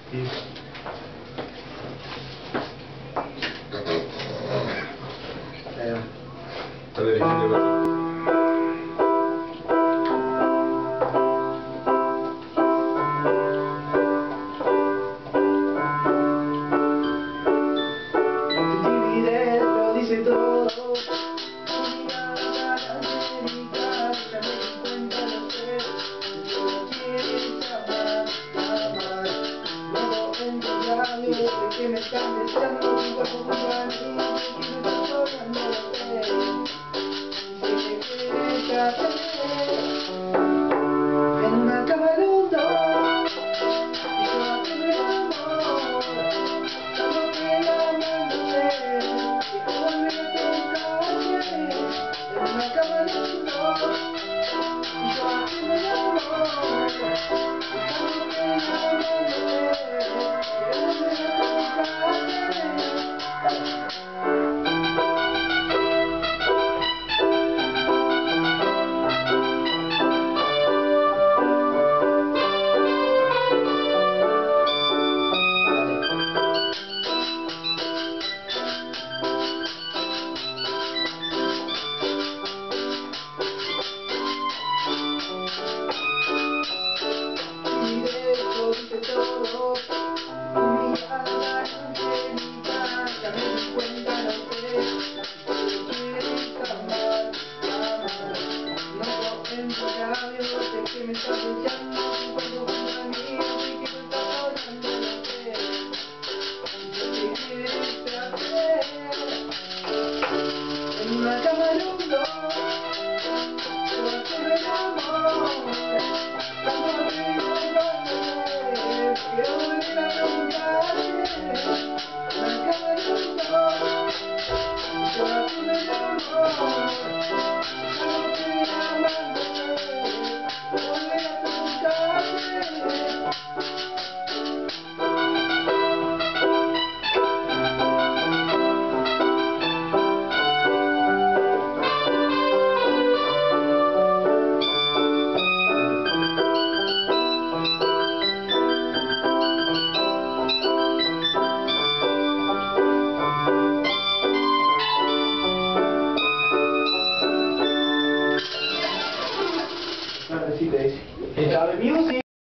Sí. Está dirigiendo. Lo dice todo, tu mirada América, ya me di cuenta, lo sé, no quieres amar, luego en tus labios de que me están deseando, tu cuerpo junto a mí, que me estás tocando, lo sé, y sé que quieres hacer, en una cama los dos, y yo haciendo el amor, como que la mente. Dice todo, tu mirada angélica, ya me di cuenta, lo sé, solo quieres amar, no en tus labios de que me estás deseando, tu cuerpo junto a mí, de que me estás hablando, lo sé, y sé que quieres hacer, en una cama los dos, yo haciendo el amor, tanto que quiero volver a preguntarte, la cama de los dos, yo haciendo el amor, tanto que amándote, volver a preguntarte. Sí, te dice. Está de music.